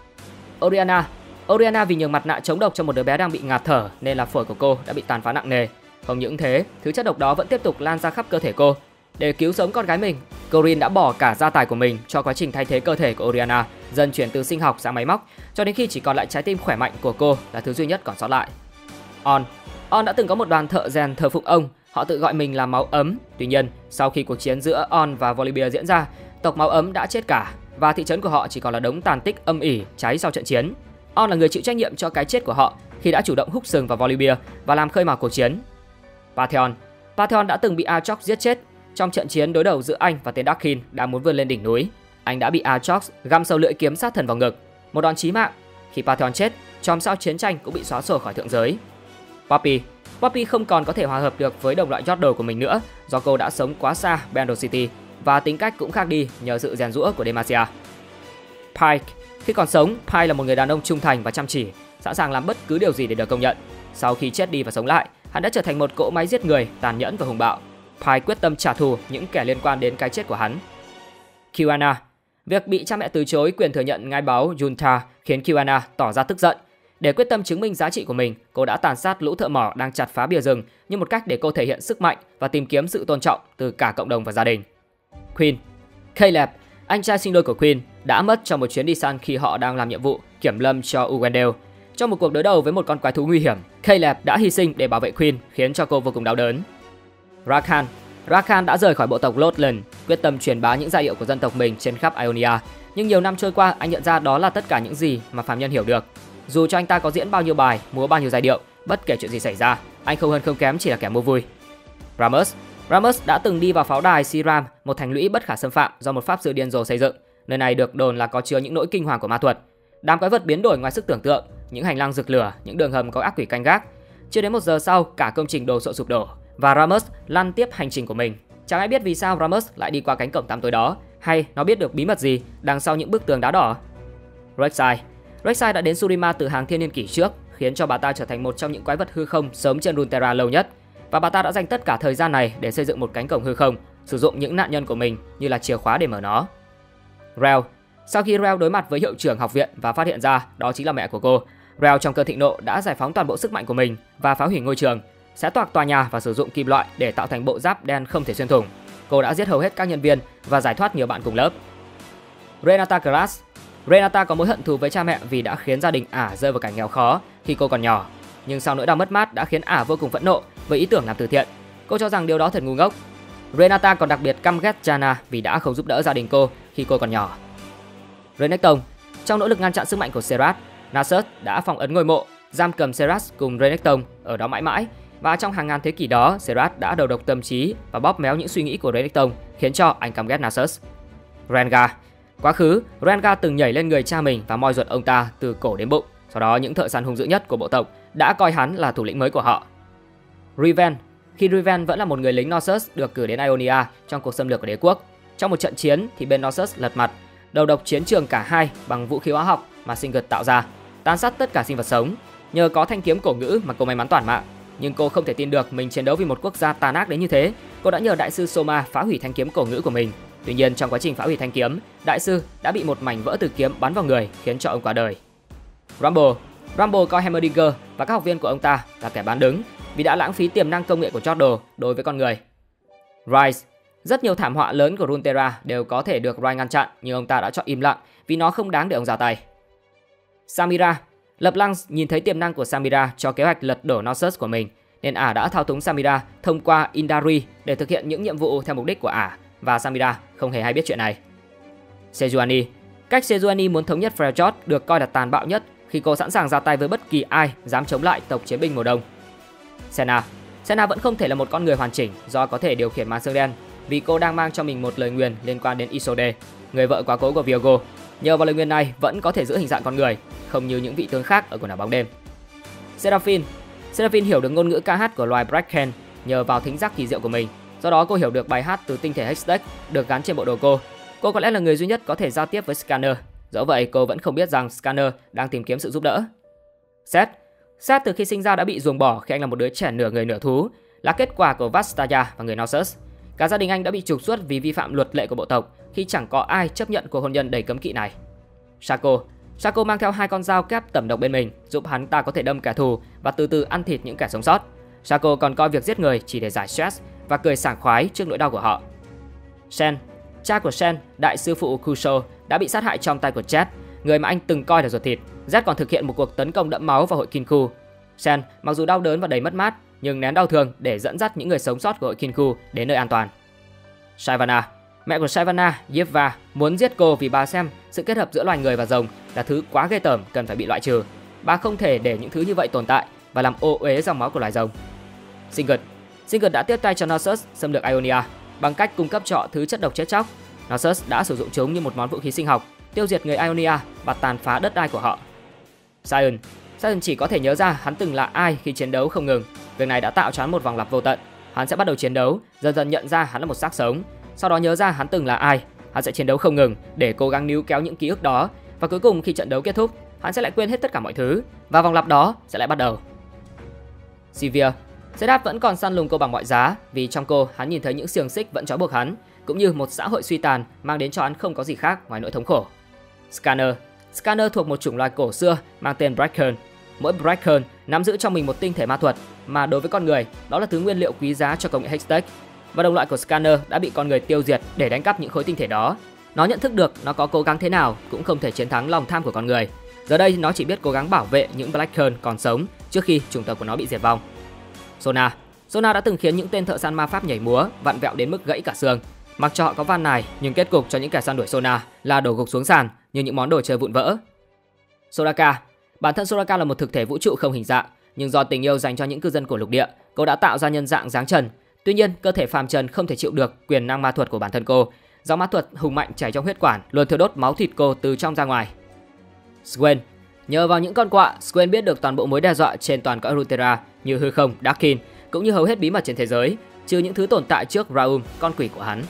Orianna vì nhường mặt nạ chống độc cho một đứa bé đang bị ngạt thở nên là phổi của cô đã bị tàn phá nặng nề. Không những thế, thứ chất độc đó vẫn tiếp tục lan ra khắp cơ thể cô. Để cứu sống con gái mình, Corinne đã bỏ cả gia tài của mình cho quá trình thay thế cơ thể của Orianna, dần chuyển từ sinh học sang máy móc, cho đến khi chỉ còn lại trái tim khỏe mạnh của cô là thứ duy nhất còn sót lại. On đã từng có một đoàn thợ rèn thờ phụng ông, họ tự gọi mình là máu ấm. Tuy nhiên, sau khi cuộc chiến giữa On và Volibear diễn ra, tộc máu ấm đã chết cả và thị trấn của họ chỉ còn là đống tàn tích âm ỉ cháy sau trận chiến. On là người chịu trách nhiệm cho cái chết của họ khi đã chủ động húc sừng vào Volibear và làm khơi mào cuộc chiến. Pantheon đã từng bị Aatrox giết chết trong trận chiến đối đầu giữa anh và tên Darkin đang muốn vươn lên đỉnh núi. Anh đã bị Aatrox găm sâu lưỡi kiếm sát thần vào ngực, một đòn chí mạng. Khi Pantheon chết, chòm sao chiến tranh cũng bị xóa sổ khỏi thượng giới. Poppy không còn có thể hòa hợp được với đồng loại Yordle của mình nữa do cô đã sống quá xa Bendel City và tính cách cũng khác đi nhờ sự rèn giũa của Demacia. Pike. Khi còn sống, Pike là một người đàn ông trung thành và chăm chỉ, sẵn sàng làm bất cứ điều gì để được công nhận. Sau khi chết đi và sống lại, hắn đã trở thành một cỗ máy giết người, tàn nhẫn và hung bạo. Pike quyết tâm trả thù những kẻ liên quan đến cái chết của hắn. Kiana. Việc bị cha mẹ từ chối quyền thừa nhận ngai báu Junta khiến Kiana tỏ ra tức giận. Để quyết tâm chứng minh giá trị của mình, cô đã tàn sát lũ thợ mỏ đang chặt phá bìa rừng như một cách để cô thể hiện sức mạnh và tìm kiếm sự tôn trọng từ cả cộng đồng và gia đình. Queen. Caleb, anh trai sinh đôi của Queen, đã mất trong một chuyến đi săn khi họ đang làm nhiệm vụ kiểm lâm cho Uwendale. Trong một cuộc đối đầu với một con quái thú nguy hiểm, Caleb đã hy sinh để bảo vệ Queen, khiến cho cô vô cùng đau đớn. Rakan đã rời khỏi bộ tộc Lothlin, quyết tâm truyền bá những giai điệu của dân tộc mình trên khắp Ionia. Nhưng nhiều năm trôi qua, anh nhận ra đó là tất cả những gì mà phàm nhân hiểu được. Dù cho anh ta có diễn bao nhiêu bài, múa bao nhiêu giai điệu, bất kể chuyện gì xảy ra, anh không hơn không kém chỉ là kẻ mua vui. Ramos đã từng đi vào pháo đài Siram, một thành lũy bất khả xâm phạm do một pháp sư điên rồ xây dựng. Nơi này được đồn là có chứa những nỗi kinh hoàng của ma thuật. Đám quái vật biến đổi ngoài sức tưởng tượng, những hành lang rực lửa, những đường hầm có ác quỷ canh gác. Chưa đến 1 giờ sau, cả công trình đồ sộ sụp đổ và Ramos lăn tiếp hành trình của mình. Chẳng ai biết vì sao Ramos lại đi qua cánh cổng tăm tối đó, hay nó biết được bí mật gì đằng sau những bức tường đá đỏ. Rek'Sai đã đến Shurima từ hàng thiên niên kỷ trước, khiến cho bà ta trở thành một trong những quái vật hư không sống trên Runeterra lâu nhất, và bà ta đã dành tất cả thời gian này để xây dựng một cánh cổng hư không, sử dụng những nạn nhân của mình như là chìa khóa để mở nó. Rel. Sau khi Rel đối mặt với hiệu trưởng học viện và phát hiện ra đó chính là mẹ của cô, Rel trong cơn thịnh nộ đã giải phóng toàn bộ sức mạnh của mình và phá hủy ngôi trường, xé toạc tòa nhà và sử dụng kim loại để tạo thành bộ giáp đen không thể xuyên thủng. Cô đã giết hầu hết các nhân viên và giải thoát nhiều bạn cùng lớp. Renata có mối hận thù với cha mẹ vì đã khiến gia đình ả rơi vào cảnh nghèo khó khi cô còn nhỏ. Nhưng sau nỗi đau mất mát đã khiến ả vô cùng phẫn nộ với ý tưởng làm từ thiện. Cô cho rằng điều đó thật ngu ngốc. Renata còn đặc biệt căm ghét Janna vì đã không giúp đỡ gia đình cô khi cô còn nhỏ. Renekton. Trong nỗ lực ngăn chặn sức mạnh của Serat, Nasus đã phong ấn ngôi mộ, giam cầm Serat cùng Renekton ở đó mãi mãi. Và trong hàng ngàn thế kỷ đó, Serat đã đầu độc tâm trí và bóp méo những suy nghĩ của Renekton, khiến cho anh căm ghét Nasus. Rengar. Quá khứ, Rengar từng nhảy lên người cha mình và moi ruột ông ta từ cổ đến bụng. Sau đó, những thợ săn hung dữ nhất của bộ tộc đã coi hắn là thủ lĩnh mới của họ. Riven. Khi Riven vẫn là một người lính Norsus được cử đến Ionia trong cuộc xâm lược của đế quốc, trong một trận chiến thì bên Norsus lật mặt, đầu độc chiến trường cả hai bằng vũ khí hóa học mà Singed tạo ra, tàn sát tất cả sinh vật sống. Nhờ có thanh kiếm cổ ngữ mà cô may mắn toàn mạng, nhưng cô không thể tin được mình chiến đấu vì một quốc gia tàn ác đến như thế. Cô đã nhờ đại sư Soma phá hủy thanh kiếm cổ ngữ của mình. Tuy nhiên, trong quá trình phá hủy thanh kiếm, đại sư đã bị một mảnh vỡ từ kiếm bắn vào người, khiến cho ông qua đời. Rumble coi Heimerdinger và các học viên của ông ta là kẻ bán đứng vì đã lãng phí tiềm năng công nghệ của Yordle đối với con người. Rise. Rất nhiều thảm họa lớn của Runeterra đều có thể được Rise ngăn chặn, nhưng ông ta đã chọn im lặng vì nó không đáng để ông ra tay. Samira. Lập Lăng nhìn thấy tiềm năng của Samira cho kế hoạch lật đổ Norsus của mình, nên ả đã thao túng Samira thông qua Indari để thực hiện những nhiệm vụ theo mục đích của ả, và Samira không hề hay biết chuyện này. Sejuani. Cách Sejuani muốn thống nhất Freljord được coi là tàn bạo nhất khi cô sẵn sàng ra tay với bất kỳ ai dám chống lại tộc chiến binh mùa đông. Senna vẫn không thể là một con người hoàn chỉnh do có thể điều khiển màn xương đen, vì cô đang mang cho mình một lời nguyền liên quan đến Isolde, người vợ quá cố của Viago. Nhờ vào lời nguyền này vẫn có thể giữ hình dạng con người, không như những vị tướng khác ở quần đảo bóng đêm. Seraphine hiểu được ngôn ngữ ca hát của loài Bracken nhờ vào thính giác kỳ diệu của mình. Do đó cô hiểu được bài hát từ tinh thể Hextech được gắn trên bộ đồ cô. Cô có lẽ là người duy nhất có thể giao tiếp với Scanner. Dẫu vậy cô vẫn không biết rằng Scanner đang tìm kiếm sự giúp đỡ. Seth từ khi sinh ra đã bị ruồng bỏ khi anh là một đứa trẻ nửa người nửa thú, là kết quả của Vastaya và người Knossos. Cả gia đình anh đã bị trục xuất vì vi phạm luật lệ của bộ tộc khi chẳng có ai chấp nhận cuộc hôn nhân đầy cấm kỵ này. Shaco mang theo 2 con dao kép tẩm độc bên mình, giúp hắn ta có thể đâm kẻ thù và từ từ ăn thịt những kẻ sống sót. Shaco còn coi việc giết người chỉ để giải stress và cười sảng khoái trước nỗi đau của họ. Shen, cha của Shen, đại sư phụ Kusho, đã bị sát hại trong tay của Jet, người mà anh từng coi là ruột thịt. Jet còn thực hiện một cuộc tấn công đẫm máu vào hội Kinku. Shen mặc dù đau đớn và đầy mất mát, nhưng nén đau thương để dẫn dắt những người sống sót của hội Kinku đến nơi an toàn. Shyvana, mẹ của Shyvana, Yevva, muốn giết cô vì bà xem sự kết hợp giữa loài người và rồng là thứ quá ghê tởm cần phải bị loại trừ. Bà không thể để những thứ như vậy tồn tại và làm ô uế dòng máu của loài rồng. Singed đã tiếp tay cho Knossos xâm lược Ionia bằng cách cung cấp cho họ thứ chất độc chết chóc. Knossos đã sử dụng chúng như một món vũ khí sinh học, tiêu diệt người Ionia và tàn phá đất đai của họ. Sion chỉ có thể nhớ ra hắn từng là ai khi chiến đấu không ngừng. Việc này đã tạo cho hắn một vòng lặp vô tận. Hắn sẽ bắt đầu chiến đấu, dần dần nhận ra hắn là một xác sống, sau đó nhớ ra hắn từng là ai. Hắn sẽ chiến đấu không ngừng để cố gắng níu kéo những ký ức đó, và cuối cùng khi trận đấu kết thúc, hắn sẽ lại quên hết tất cả mọi thứ và vòng lặp đó sẽ lại bắt đầu. Sivir, Sedat vẫn còn săn lùng cô bằng mọi giá vì trong cô hắn nhìn thấy những xiềng xích vẫn trói buộc hắn, cũng như một xã hội suy tàn mang đến cho hắn không có gì khác ngoài nỗi thống khổ. Scanner thuộc một chủng loài cổ xưa mang tên Bracken. Mỗi Bracken nắm giữ trong mình một tinh thể ma thuật mà đối với con người đó là thứ nguyên liệu quý giá cho công nghệ Hextech. Và đồng loại của Scanner đã bị con người tiêu diệt để đánh cắp những khối tinh thể đó. Nó nhận thức được nó có cố gắng thế nào cũng không thể chiến thắng lòng tham của con người. Giờ đây nó chỉ biết cố gắng bảo vệ những Bracken còn sống trước khi chủng tộc của nó bị diệt vong. Sona đã từng khiến những tên thợ săn ma pháp nhảy múa vặn vẹo đến mức gãy cả xương. Mặc cho họ có van nài, nhưng kết cục cho những kẻ săn đuổi Sona là đổ gục xuống sàn như những món đồ chơi vụn vỡ. Soraka, bản thân Soraka là một thực thể vũ trụ không hình dạng, nhưng do tình yêu dành cho những cư dân của lục địa, cô đã tạo ra nhân dạng dáng trần. Tuy nhiên, cơ thể phàm trần không thể chịu được quyền năng ma thuật của bản thân cô. Dòng ma thuật hùng mạnh chảy trong huyết quản luôn thiêu đốt máu thịt cô từ trong ra ngoài. Swain, nhờ vào những con quạ, Swain biết được toàn bộ mối đe dọa trên toàn cõi Runeterra như hư không, Darkin, cũng như hầu hết bí mật trên thế giới, trừ những thứ tồn tại trước Raum, con quỷ của hắn.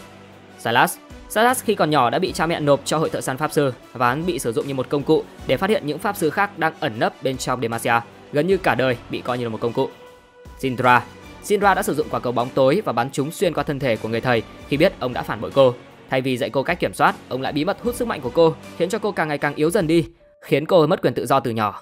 Silas khi còn nhỏ đã bị cha mẹ nộp cho hội thợ săn pháp sư và hắn bị sử dụng như một công cụ để phát hiện những pháp sư khác đang ẩn nấp bên trong Demacia, gần như cả đời bị coi như là một công cụ. Syndra đã sử dụng quả cầu bóng tối và bắn chúng xuyên qua thân thể của người thầy khi biết ông đã phản bội cô. Thay vì dạy cô cách kiểm soát, ông lại bí mật hút sức mạnh của cô, khiến cho cô càng ngày càng yếu dần đi, khiến cô mất quyền tự do từ nhỏ.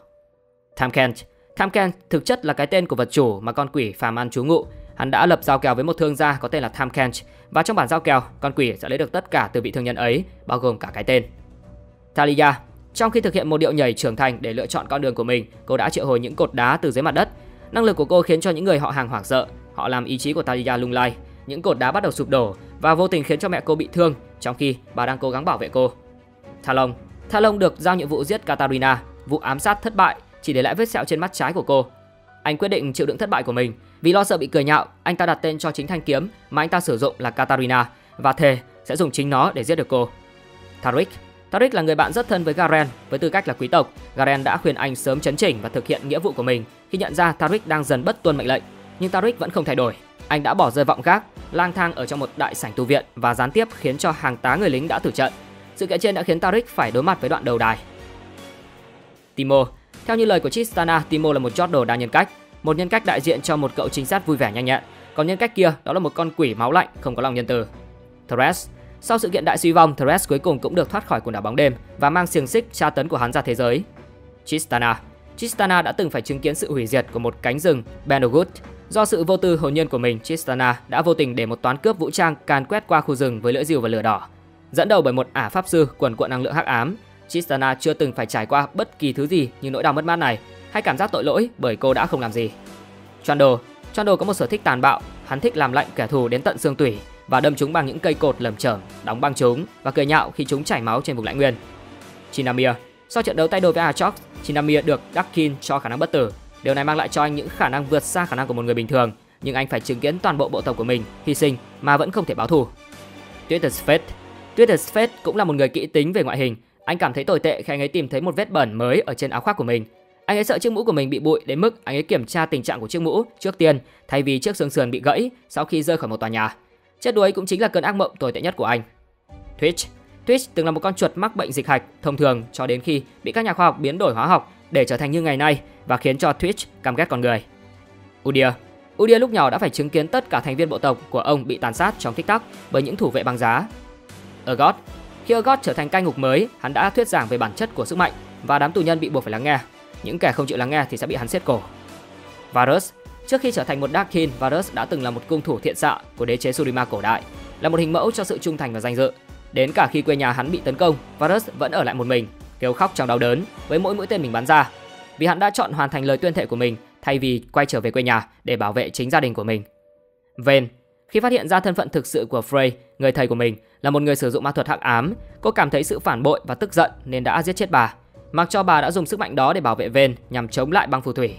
Tham Kent thực chất là cái tên của vật chủ mà con quỷ phàm ăn trú ngụ. Hắn đã lập giao kèo với một thương gia có tên là Tham Kent, và trong bản giao kèo, con quỷ sẽ lấy được tất cả từ vị thương nhân ấy, bao gồm cả cái tên. Talia, trong khi thực hiện một điệu nhảy trưởng thành để lựa chọn con đường của mình, cô đã triệu hồi những cột đá từ dưới mặt đất. Năng lực của cô khiến cho những người họ hàng hoảng sợ, họ làm ý chí của Talia lung lay. Những cột đá bắt đầu sụp đổ và vô tình khiến cho mẹ cô bị thương, trong khi bà đang cố gắng bảo vệ cô. Talon được giao nhiệm vụ giết Katarina, vụ ám sát thất bại, chỉ để lại vết sẹo trên mắt trái của cô. Anh quyết định chịu đựng thất bại của mình. Vì lo sợ bị cười nhạo, anh ta đặt tên cho chính thanh kiếm mà anh ta sử dụng là Katarina và thề sẽ dùng chính nó để giết được cô. Tariq là người bạn rất thân với Garen. Với tư cách là quý tộc, Garen đã khuyên anh sớm chấn chỉnh và thực hiện nghĩa vụ của mình khi nhận ra Tariq đang dần bất tuân mệnh lệnh. Nhưng Tariq vẫn không thay đổi. Anh đã bỏ rơi vọng gác, lang thang ở trong một đại sảnh tu viện và gián tiếp khiến cho hàng tá người lính đã tử trận. Sự kiện trên đã khiến Tariq phải đối mặt với đoạn đầu đài. Timo. Theo như lời của Tristana, Timo là một Jordal đa nhân cách, một nhân cách đại diện cho một cậu trinh sát vui vẻ nhanh nhẹn, còn nhân cách kia đó là một con quỷ máu lạnh không có lòng nhân từ. Thresh. Sau sự kiện đại suy vong, Thresh cuối cùng cũng được thoát khỏi quần đảo bóng đêm và mang xiềng xích tra tấn của hắn ra thế giới. Tristana đã từng phải chứng kiến sự hủy diệt của một cánh rừng Benogut. Do sự vô tư hồn nhiên của mình, Tristana đã vô tình để một toán cướp vũ trang càn quét qua khu rừng với lưỡi rìu và lửa đỏ. Dẫn đầu bởi một ả pháp sư quần cuộn năng lượng hắc ám, Tristana chưa từng phải trải qua bất kỳ thứ gì như nỗi đau mất mát này hay cảm giác tội lỗi bởi cô đã không làm gì. Trundle có một sở thích tàn bạo, hắn thích làm lạnh kẻ thù đến tận xương tủy và đâm chúng bằng những cây cột lởm chởm, đóng băng chúng và cười nhạo khi chúng chảy máu trên vùng lãnh nguyên. Tryndamere. Sau trận đấu tay đôi với Aatrox, Tryndamere được Darkin cho khả năng bất tử. Điều này mang lại cho anh những khả năng vượt xa khả năng của một người bình thường, nhưng anh phải chứng kiến toàn bộ bộ tộc của mình hy sinh mà vẫn không thể báo thù. Twisted Fate cũng là một người kỹ tính về ngoại hình. Anh cảm thấy tồi tệ khi anh ấy tìm thấy một vết bẩn mới ở trên áo khoác của mình. Anh ấy sợ chiếc mũ của mình bị bụi đến mức anh ấy kiểm tra tình trạng của chiếc mũ trước tiên thay vì chiếc xương sườn bị gãy sau khi rơi khỏi một tòa nhà. Chết đuối cũng chính là cơn ác mộng tồi tệ nhất của anh. Twitch từng là một con chuột mắc bệnh dịch hạch thông thường cho đến khi bị các nhà khoa học biến đổi hóa học để trở thành như ngày nay và khiến cho Twitch căm ghét con người. Udyr lúc nhỏ đã phải chứng kiến tất cả thành viên bộ tộc của ông bị tàn sát trong tích tắc bởi những thủ vệ băng giá. Khi Urgot trở thành cai ngục mới, hắn đã thuyết giảng về bản chất của sức mạnh và đám tù nhân bị buộc phải lắng nghe. Những kẻ không chịu lắng nghe thì sẽ bị hắn siết cổ. Varus, trước khi trở thành một Dark King, Varus đã từng là một cung thủ thiện xạ của đế chế Shurima cổ đại, là một hình mẫu cho sự trung thành và danh dự. Đến cả khi quê nhà hắn bị tấn công, Varus vẫn ở lại một mình, kêu khóc trong đau đớn với mỗi mũi tên mình bắn ra, vì hắn đã chọn hoàn thành lời tuyên thệ của mình thay vì quay trở về quê nhà để bảo vệ chính gia đình của mình. Vayne, khi phát hiện ra thân phận thực sự của Frey, người thầy của mình, là một người sử dụng ma thuật hắc ám, cô cảm thấy sự phản bội và tức giận nên đã giết chết bà, mặc cho bà đã dùng sức mạnh đó để bảo vệ Vayne nhằm chống lại băng phù thủy.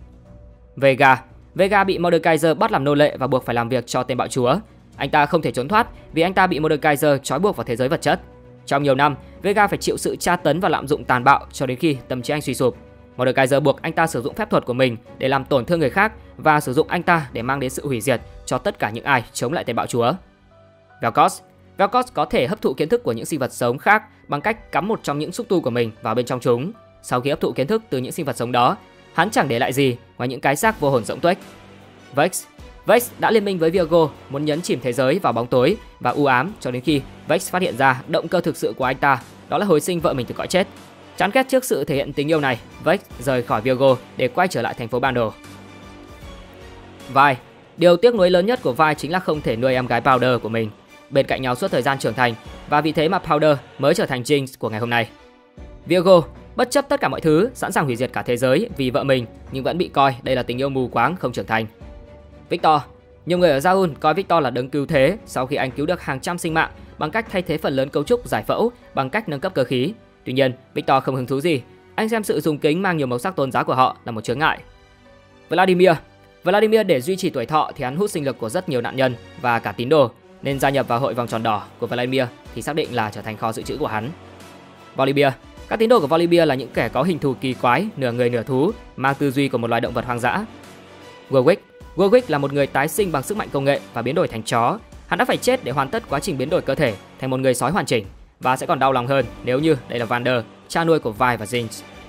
Vega bị Mordekaiser bắt làm nô lệ và buộc phải làm việc cho tên bạo chúa. Anh ta không thể trốn thoát vì anh ta bị Mordekaiser trói buộc vào thế giới vật chất. Trong nhiều năm, Vega phải chịu sự tra tấn và lạm dụng tàn bạo cho đến khi tâm trí anh suy sụp. Mordekaiser buộc anh ta sử dụng phép thuật của mình để làm tổn thương người khác và sử dụng anh ta để mang đến sự hủy diệt cho tất cả những ai chống lại tên bạo chúa. Vel'Koz có thể hấp thụ kiến thức của những sinh vật sống khác bằng cách cắm một trong những xúc tu của mình vào bên trong chúng. Sau khi hấp thụ kiến thức từ những sinh vật sống đó, hắn chẳng để lại gì ngoài những cái xác vô hồn rỗng tuếch. Vex đã liên minh với Virgo, muốn nhấn chìm thế giới vào bóng tối và u ám cho đến khi Vex phát hiện ra động cơ thực sự của anh ta, đó là hồi sinh vợ mình từ cõi chết. Chán ghét trước sự thể hiện tình yêu này, Vex rời khỏi Virgo để quay trở lại thành phố Ban Đồ. Vi, điều tiếc nuối lớn nhất của Vi chính là không thể nuôi em gái Powder của mình bên cạnh nhau suốt thời gian trưởng thành, và vì thế mà Powder mới trở thành Jinx của ngày hôm nay. Virgo, bất chấp tất cả mọi thứ, sẵn sàng hủy diệt cả thế giới vì vợ mình, nhưng vẫn bị coi đây là tình yêu mù quáng không trưởng thành. Victor, nhiều người ở Zaun coi Victor là đấng cứu thế sau khi anh cứu được hàng trăm sinh mạng bằng cách thay thế phần lớn cấu trúc giải phẫu bằng cách nâng cấp cơ khí. Tuy nhiên, Victor không hứng thú gì. Anh xem sự dùng kính mang nhiều màu sắc tôn giáo của họ là một chướng ngại. Vladimir để duy trì tuổi thọ thì hắn hút sinh lực của rất nhiều nạn nhân và cả tín đồ, nên gia nhập vào hội vòng tròn đỏ của Vladimir thì xác định là trở thành kho dự trữ của hắn. Volibear, các tín đồ của Volibear là những kẻ có hình thù kỳ quái, nửa người nửa thú, mang tư duy của một loài động vật hoang dã. Warwick là một người tái sinh bằng sức mạnh công nghệ và biến đổi thành chó. Hắn đã phải chết để hoàn tất quá trình biến đổi cơ thể thành một người sói hoàn chỉnh, và sẽ còn đau lòng hơn nếu như đây là Vander, cha nuôi của Vi và Jinx.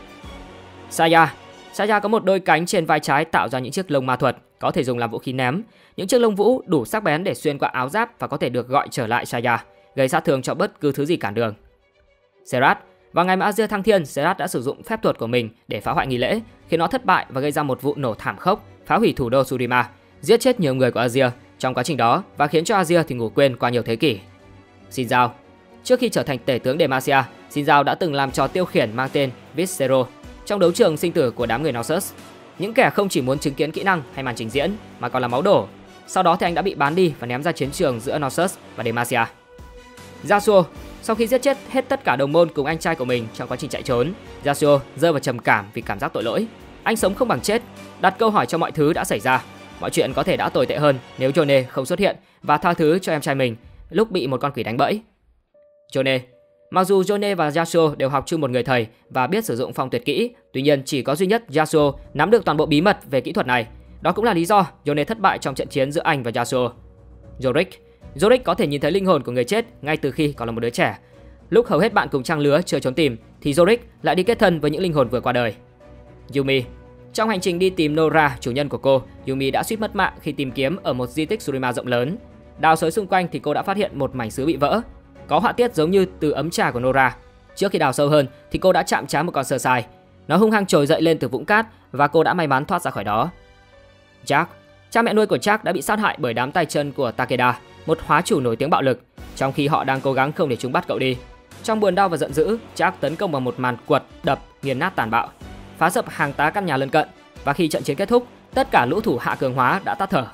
Saya có một đôi cánh trên vai trái tạo ra những chiếc lông ma thuật có thể dùng làm vũ khí ném. Những chiếc lông vũ đủ sắc bén để xuyên qua áo giáp và có thể được gọi trở lại Saya, gây sát thương cho bất cứ thứ gì cản đường. Serat, vào ngày mà Azir thăng thiên, Serat đã sử dụng phép thuật của mình để phá hoại nghi lễ, khiến nó thất bại và gây ra một vụ nổ thảm khốc, phá hủy thủ đô Shurima, giết chết nhiều người của Azir trong quá trình đó và khiến cho Azir thì ngủ quên qua nhiều thế kỷ. Xin Zhao, trước khi trở thành tể tướng Demacia, Xin Zhao đã từng làm trò tiêu khiển mang tên Viscero trong đấu trường sinh tử của đám người Knossos. Những kẻ không chỉ muốn chứng kiến kỹ năng hay màn trình diễn mà còn là máu đổ. Sau đó thì anh đã bị bán đi và ném ra chiến trường giữa Knossos và Demacia. Yasuo, sau khi giết chết hết tất cả đồng môn cùng anh trai của mình trong quá trình chạy trốn, Yasuo rơi vào trầm cảm vì cảm giác tội lỗi. Anh sống không bằng chết, đặt câu hỏi cho mọi thứ đã xảy ra. Mọi chuyện có thể đã tồi tệ hơn nếu Yone không xuất hiện và tha thứ cho em trai mình lúc bị một con quỷ đánh bẫy. Yone, mặc dù Yone và Yasuo đều học chung một người thầy và biết sử dụng phong tuyệt kỹ, tuy nhiên chỉ có duy nhất Yasuo nắm được toàn bộ bí mật về kỹ thuật này. Đó cũng là lý do Yone thất bại trong trận chiến giữa anh và Yasuo. Yorick có thể nhìn thấy linh hồn của người chết ngay từ khi còn là một đứa trẻ. Lúc hầu hết bạn cùng trang lứa chơi trốn tìm thì Yorick lại đi kết thân với những linh hồn vừa qua đời. Yumi, trong hành trình đi tìm Nora, chủ nhân của cô, Yumi đã suýt mất mạng khi tìm kiếm ở một di tích Shurima rộng lớn. Đào xới xung quanh thì cô đã phát hiện một mảnh sứ bị vỡ, có họa tiết giống như từ ấm trà của Nora. Trước khi đào sâu hơn thì cô đã chạm trán một con sơ sai. Nó hung hăng trồi dậy lên từ vũng cát và cô đã may mắn thoát ra khỏi đó. Jack, cha mẹ nuôi của Jack đã bị sát hại bởi đám tay chân của Takeda, một hóa chủ nổi tiếng bạo lực, trong khi họ đang cố gắng không để chúng bắt cậu đi. Trong buồn đau và giận dữ, Jack tấn công bằng một màn quật, đập, nghiền nát tàn bạo, phá sập hàng tá căn nhà lân cận, và khi trận chiến kết thúc, tất cả lũ thủ hạ cường hóa đã tắt thở.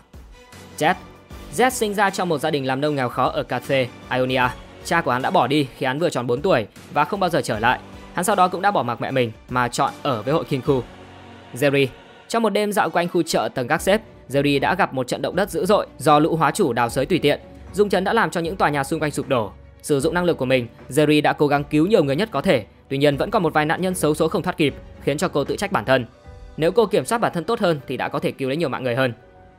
Z sinh ra trong một gia đình làm nông nghèo khó ở Cathay, Ionia. Cha của hắn đã bỏ đi khi hắn vừa tròn 4 tuổi và không bao giờ trở lại. Hắn sau đó cũng đã bỏ mặc mẹ mình mà chọn ở với hội Kinku. Jerry, trong một đêm dạo quanh khu chợ tầng gác xếp, Jerry đã gặp một trận động đất dữ dội do lũ hóa chủ đào xới tùy tiện. Rung chấn đã làm cho những tòa nhà xung quanh sụp đổ. Sử dụng năng lực của mình, Jerry đã cố gắng cứu nhiều người nhất có thể. Tuy nhiên vẫn còn một vài nạn nhân xấu số không thoát kịp, khiến cho cô tự trách bản thân. Nếu cô kiểm soát bản thân tốt hơn thì đã có thể cứu lấy nhiều mạng người hơn.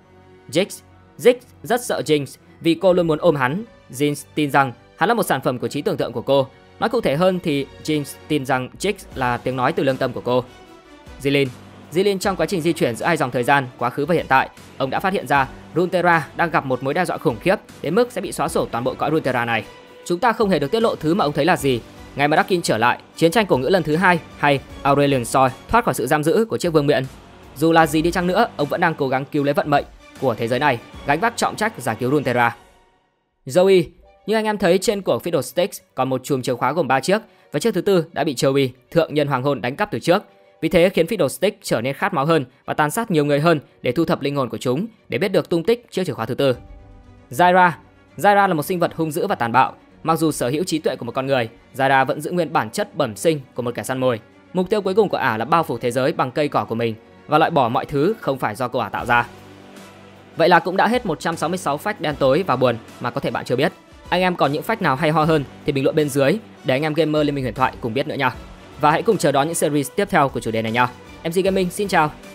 Ziggs rất sợ Jinx vì cô luôn muốn ôm hắn. Jinx tin rằng hắn là một sản phẩm của trí tưởng tượng của cô. Nói cụ thể hơn thì Jinx tin rằng Ziggs là tiếng nói từ lương tâm của cô. Jilin. Jilin trong quá trình di chuyển giữa hai dòng thời gian, quá khứ và hiện tại, ông đã phát hiện ra Runeterra đang gặp một mối đe dọa khủng khiếp đến mức sẽ bị xóa sổ toàn bộ cõi Runeterra này. Chúng ta không hề được tiết lộ thứ mà ông thấy là gì. Ngày mà Darkin trở lại, chiến tranh cổ ngữ lần thứ hai hay Aurelion Sol thoát khỏi sự giam giữ của chiếc vương miện. Dù là gì đi chăng nữa, ông vẫn đang cố gắng cứu lấy vận mệnh của thế giới này, gánh vác trọng trách giải cứu Runeterra. Joey, như anh em thấy trên của Fiddlesticks còn một chùm chìa khóa gồm 3 chiếc và chiếc thứ tư đã bị Joey, thượng nhân hoàng hôn đánh cắp từ trước. Vì thế khiến Fiddlesticks trở nên khát máu hơn và tàn sát nhiều người hơn để thu thập linh hồn của chúng để biết được tung tích chiếc chìa khóa thứ tư. Zyra là một sinh vật hung dữ và tàn bạo. Mặc dù sở hữu trí tuệ của một con người, Zyra vẫn giữ nguyên bản chất bẩm sinh của một kẻ săn mồi. Mục tiêu cuối cùng của ả là bao phủ thế giới bằng cây cỏ của mình và loại bỏ mọi thứ không phải do cô ả tạo ra. Vậy là cũng đã hết 166 fact đen tối và buồn mà có thể bạn chưa biết. Anh em còn những fact nào hay ho hơn thì bình luận bên dưới để anh em gamer Liên minh huyền thoại cùng biết nữa nha. Và hãy cùng chờ đón những series tiếp theo của chủ đề này nha. MC Gaming xin chào.